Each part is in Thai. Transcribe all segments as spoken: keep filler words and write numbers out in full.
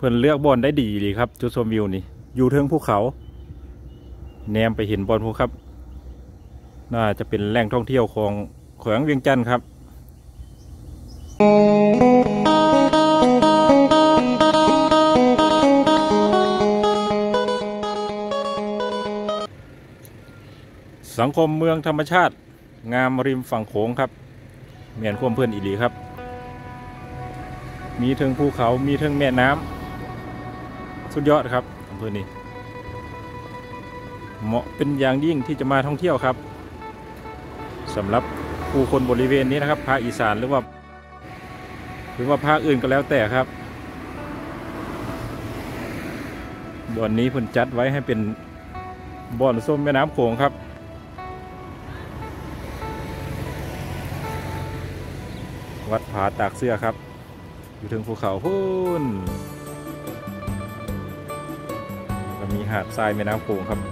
พิ่นเลือกบอลได้ดีดีครับจุดชมวิวนี่อยู่เทิงภูเขาแนมไปเห็นบอลภูครับน่าจะเป็นแหล่งท่องเที่ยวของแขวงเวียงจันทร์ครับสังคมเมืองธรรมชาติงามริมฝั่งโขงครับเมียนควมเพื่อนอีหลีครับมีเทิงภูเขามีเทิงแม่น้ำสุดยอดครับอำเภอนี้เหมาะเป็นอย่างยิ่งที่จะมาท่องเที่ยวครับสำหรับผู้คนบริเวณนี้นะครับภาคอีสานหรือว่าหรือว่าภาคอื่นก็แล้วแต่ครับบ่อนนี้เพิ่นจัดไว้ให้เป็นบ่อนส้มแม่น้ำโขงครับวัดผาตากเสื้อครับอยู่ถึงภูเขาพุ่นก็มีหาดทรายแม่น้ำโขงครับ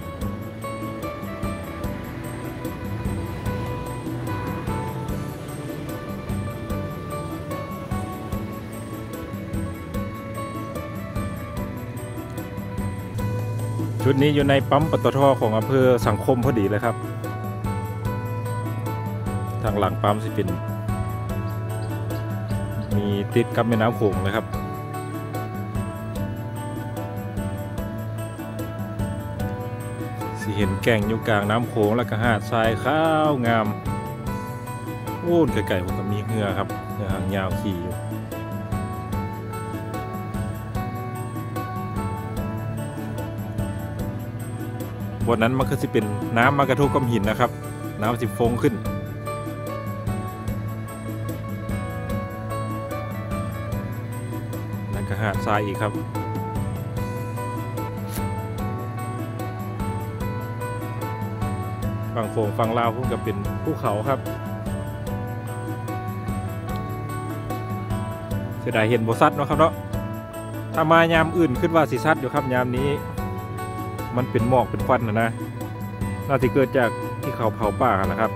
ชุดนี้อยู่ในปั๊มปตท.ของอำเภอสังคมพอดีเลยครับทางหลังปั๊มสิเป็นมีติดกับแม่น้ำโขงเลยครับสิเห็นแก่งอยู่กลางน้ำโขงแล้วก็หาดทรายขาวงามโอ้ไก่ๆผมก็มีเหือครับเหือหางยาวขี่อยู่บนนั้นมันก็จะเป็นน้ำมากระทบกับหินนะครับน้ำสิฟงขึ้นนั่นก็หาดทรายอีกครับฝั่งโขงฝั่งลาวพุ่งกับเป็นภูเขาครับเสียดายเห็นโบซัดเนาะครับเนาะถ้ามายามอื่นขึ้นว่าสีซัดอยู่ครับยามนี้มันเป็นหมอกเป็นควันนะนะน่าจะเกิดจากที่เขาเผาป่านะครับ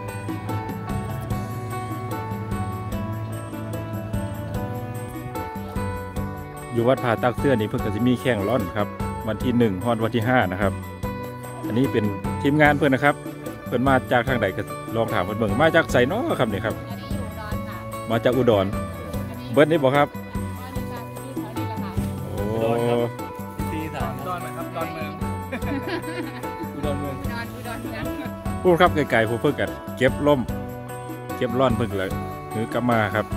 อยู่วัดผาตักเสื้อนี่เพิ่งจะมีแข่งร่อนครับวันที่หนึ่งฮอดวันที่ห้านะครับอันนี้เป็นทีมงานเพื่อนนะครับเพื่อนมาจากทางใดก็ลองถามเพื่อนเบิ่งมาจากไสน้อครับนี่ครับมาจากอุดรเบิร์ดนี่บอกครับโอ้ที่สามอุดรนะครับอุดรเมืองอุดรเมืองพูดครับไกลๆผู้เพื่อนกันเก็บล่มเก็บร่อนเพื่อนเลยหรือกลับมาครับ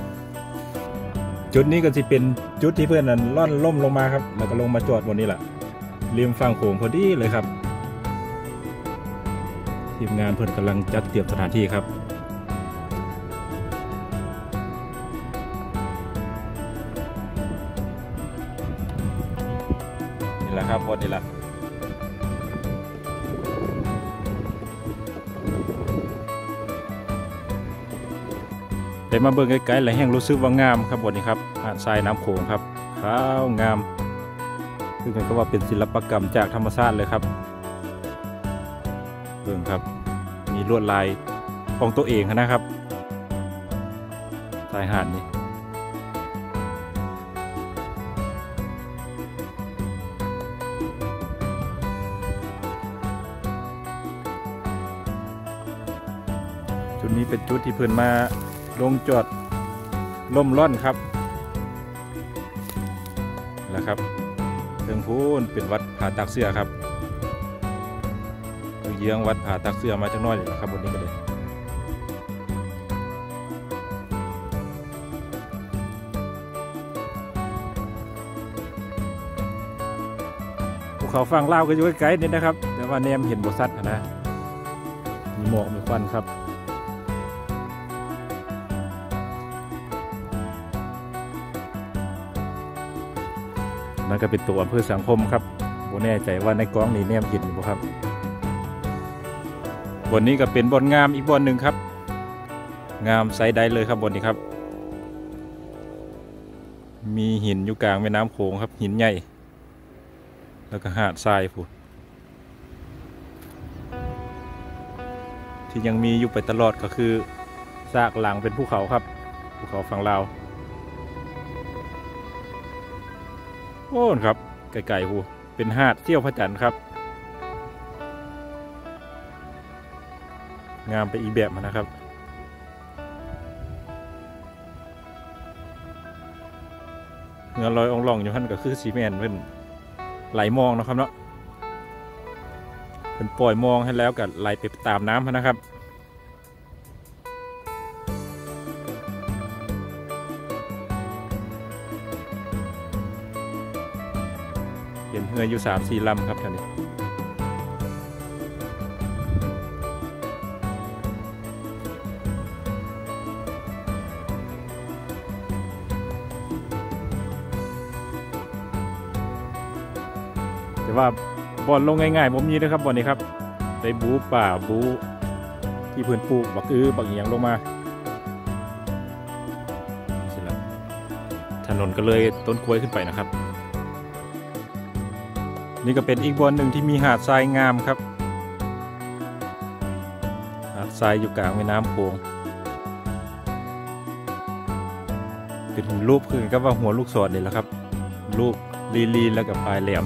จุดนี้ก็จะเป็นจุดที่เพื่อนนั้นล่อนล่มลงมาครับแล้วก็ลงมาจอดบนนี้แหละริมฝั่งโขงพอดีเลยครับทีมงานเพื่อนกำลังจัดเตรียมสถานที่ครับนี่แหละครับบนนี้แหละได้มาเบิ่งไกลๆและแห้งรู้สึกว่างามครับบนนี้ครับหาดทรายน้ำโขงครับขาวงามคือมันก็ว่าเป็นศิลปกรรมจากธรรมชาติเลยครับเบิ่งครับมีลวดลายของตัวเองนะครับชายหาดนี่จุดนี้เป็นจุดที่เพื่อนมาลงจอดล่มร่อนครับแล้วครับเทิงพูนเป็นวัดผาตักเสื้อครับเยื้องวัดผาตักเสื้อมาจังน้อยเลยครับบนนี้ก็เลยภูเขาฝั่งลาวก็อยู่ใกล้ๆนี่นะครับแต่ว่าแนมเห็นบ่ซัดนะมีหมอกมีควันครับนั่นก็เป็นตัวอำเภอสังคมครับโบแน่ใจว่าในกล้องนี้แนมเห็นบ่ครับบนนี้ก็เป็นบนงามอีกบนหนึ่งครับงามไซด์ได้เลยครับบนนี้ครับมีหินอยู่กลางแม่น้ำโขงครับหินใหญ่แล้วก็หาดทรายพูดที่ยังมีอยู่ไปตลอดก็คือซากหลังเป็นภูเขาครับภูเขาฝั่งลาวโอ้ครับไก่ๆหูเป็นหาดเที่ยวพระจันทร์ครับงามไปอีกแบบนะครับเงือลอยองล่องอยู่ท่านก็คือซีเมนต์เพิ่นไหลมองนะครับเนาะเพิ่นปล่อยมองให้แล้วก็ไหลไปตามน้ำนะครับเห็นเรืออยู่สามสี่ลำครับท่านนี้แต่ว่าบอลลงง่ายๆผมมีนะครับบอลนี้ครับได้บูป่าบูที่พื้นปลูกบักอื้อบักเอียงลงมาเสร็จแล้วถนนก็เลยต้นกล้วยขึ้นไปนะครับนี่ก็เป็นอีกบอลหนึ่งที่มีหาดทรายงามครับหาดทรายอยู่กลางแม่น้ำโขงเป็นรูปคือกับว่าหัวลูกศรนี่แหละครับรูปลีลีแล้วกับปลายแหลม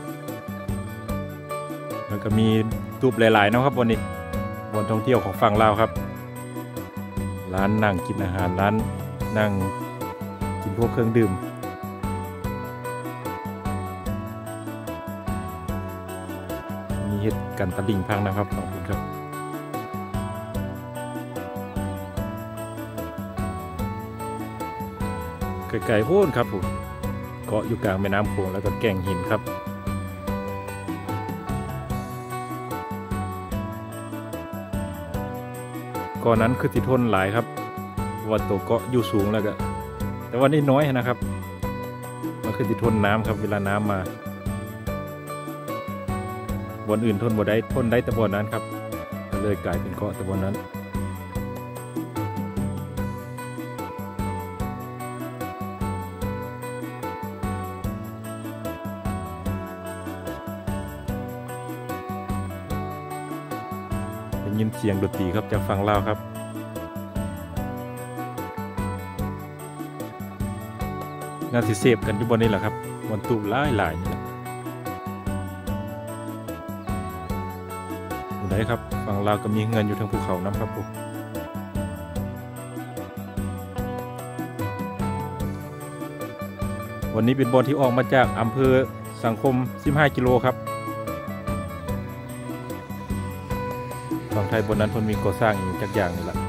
แล้วก็มีรูปหลายๆนะครับบนนี้บนท่องเที่ยวของฝั่งลาวครับร้านนั่งกินอาหารร้านนั่งกินพวกเครื่องดื่มมีเห็ดกันตะลิ่งพังนะครับขอบคุณครับไกลๆโพ้นครับผมเกาะอยู่กลางแม่น้ำโขงแล้วก็แก่งหินครับก่อนนั้นคือติทนหลายครับว่าตัวเกาะอยู่สูงแล้วก็แต่ว่านี่น้อยนะครับมันคือติทนน้ำครับเวลาน้ำมาบนอื่นทนบ่ได้ทนได้แต่บนนั้นครับก็เลยกลายเป็นเกาะแต่บนนั้นยินเสียงดนตรีครับจากฝั่งลาวครับงานสิเสพกันอยู่บนนี้แหละครับบนตูบหลายหลายนี่แหละอยู่ไหนครับฝั่งลาวก็มีเงินอยู่ทางภูเขาน้ำครับผมวันนี้เป็นบอลที่ออกมาจากอำเภอสังคมสิบห้ากิโลครับฝั่งไทยบนนั้นเพิ่นมีก่อสร้างอย่างจักอย่างนี่แหละ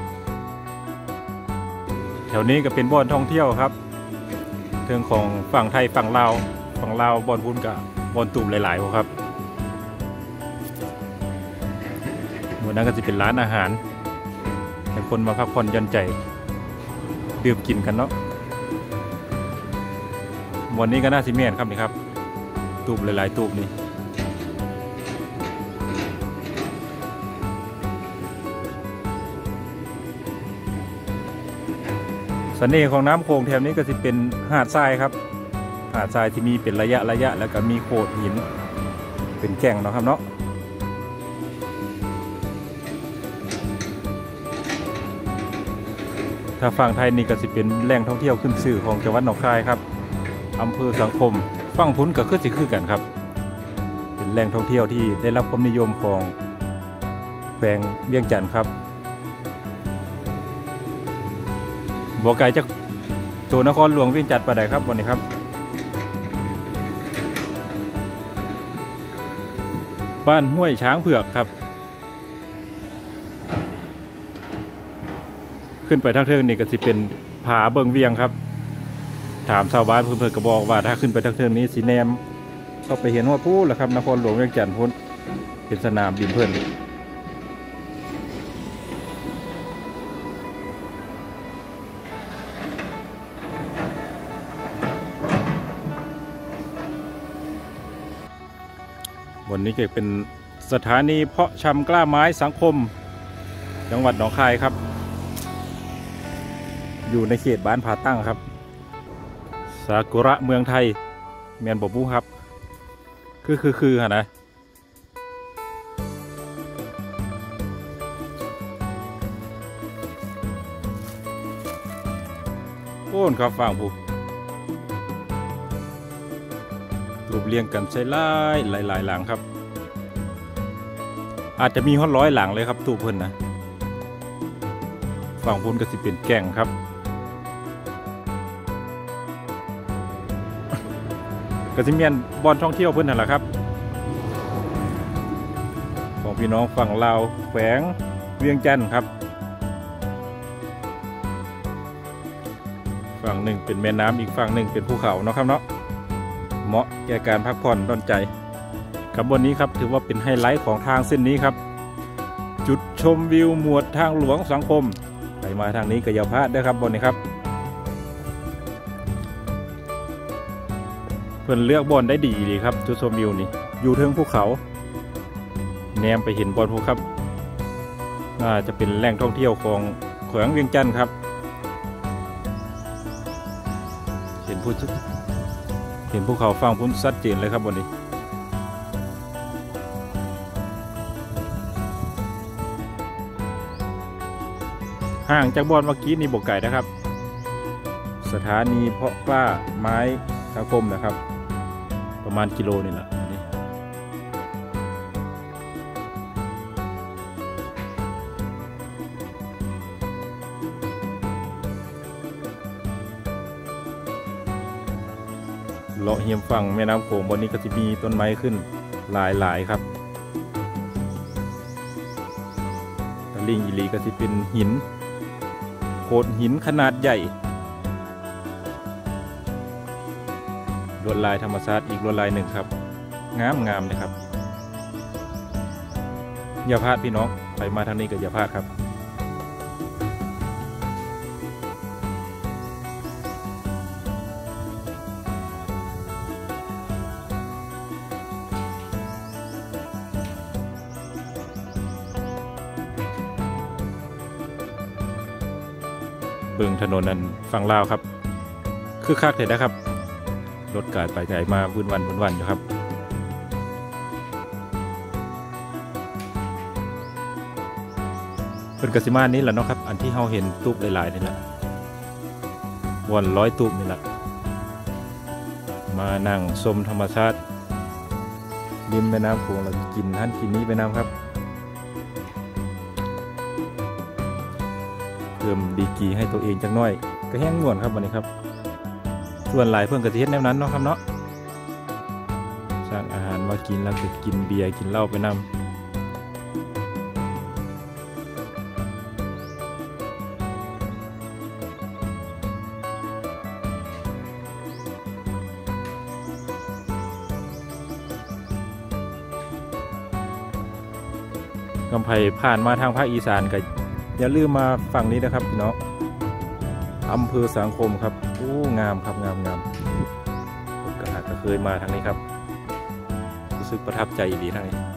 แถวนี้ก็เป็นบ่อนท่องเที่ยวครับเรื่องของฝั่งไทยฝั่งลาวฝั่งลาวบ่อนพุ่นกับบ่อนตูบหลายๆครับบนนั้นก็จะเป็นร้านอาหารให้คนมาพักผ่อนหย่อนใจดื่มกินกันเนาะวันนี้ก็น่าสิเมียนครับนี่ครับตูบหลายๆตูบนี่เสน่ห์ของน้ำโขงแถวนี้ก็จะเป็นหาดทรายครับหาดทรายที่มีเป็นระยะระยะแล้วก็มีโขดหินเป็นแก่งเนาะครับเนาะถ้าฝั่งไทยนี่ก็จะเป็นแหล่งท่องเที่ยวขึ้นชื่อของจังหวัดหนองคายครับอำเภอสังคมฝั่งพุ้นก็คือสิคือกันครับเป็นแหล่งท่องเที่ยวที่ได้รับความนิยมของแขวงเวียงจันทร์ครับบ่ไกลจากตัวนครหลวงเวียงจันทร์ปานใดครับวันนี้ครับบ้านห้วยช้างเผือกครับขึ้นไปทางเทิงนี่ก็สิเป็นผาเบิงเวียงครับถามชาวบ้านเพื่อนๆก็บอกว่าถ้าขึ้นไปทางเทิงนี้สีแนมก็ไปเห็นว่าพูดแหละครับนครหลวงเวียงจันทร์พ้นเป็นสนามบินเพื่อนวันนี้ก็เป็นสถานีเพาะชำกล้าไม้สังคมจังหวัดหนองคายครับอยู่ในเขตบ้านผาตั้งครับซากุระเมืองไทยเมียนบบูครับคือคือคือฮะนะโอ้นครับฟังผู้รูปเรียงกันใช้หลายหลายหลายหลังครับอาจจะมีห้อร้อยหลังเลยครับตู้เพิ่นนะฝั่งพุ่นก็สิเป็นแก่งครับก็สิเมียนบอลท่องเที่ยวเพิ่นนั่นแหละครับของพี่น้องฝั่งลาวแขวงเวียงจันทร์ครับฝั่งหนึ่งเป็นแม่น้ำอีกฝั่งหนึ่งเป็นภูเขาเนาะครับเนาะเหมาะแก่การพักผ่อนดอนใจขบวนนี้ครับถือว่าเป็นไฮไลท์ของทางเส้นนี้ครับจุดชมวิวหมวดทางหลวงสังคมไปมาทางนี้ก็อย่าพลาดด้วยครับบนนี้ครับเพื่อนเลือกบอลได้ดีดีครับจุดชมวิวนี่อยู่เทิงภูเขาแนมไปเห็นบอลภูครับน่าจะเป็นแหล่งท่องเที่ยวของแขวงเวียงจันทร์ครับเห็นภูเห็นภูเขาฟังพุ่นชัดเจนเลยครับบนนี้ห่างจากบอลเมื่อกี้นี่บกไก่นะครับสถานีเพาะกล้าไม้สังคมนะครับประมาณกิโลนี่แหละนี่เลาะเหียมฝั่งแม่น้ำโขงบนนี้ก็จะมีต้นไม้ขึ้นหลายๆครับตะลิงอีลีก็จะเป็นหินโขดหินขนาดใหญ่ลวดลายธรรมชาติอีกลวดลายหนึ่งครับงามงามเลยครับอย่าพลาดพี่น้องไปมาทางนี้ก็อย่าพลาดครับเบิ่งถนนนั้นฝั่งลาวครับคือคักเลยนะครับรถกาดไปไกลมาวุ่นวันวุ่นวันอยู่ครับเป็นกสิมานี้แหละเนาะครับอันที่เราเห็นตูบหลายๆนี่แหละวันร้อยตูบนี่แหละมานั่งชมธรรมชาติริมแม่น้ำโขงเรากินท่านกินนี้ไปน้ำครับเพิ่มดีกีให้ตัวเองจังน้อยก็แห้งง่วนครับวันนี้ครับส่วนหลายเพื่อนกระเทียมแนวนั้นเนาะครับเนาะสร้างอาหารมากินแล้วก็กินเบียร์กินเหล้าไปนำกำไพผ่านมาทางภาคอีสานก็อย่าลืมมาฝั่งนี้นะครับพี่น้องอำเภอสังคมครับโอ้งามครับงามงามผมก็อาจจะเคยมาทางนี้ครับรู้สึกประทับใจดีทางนี้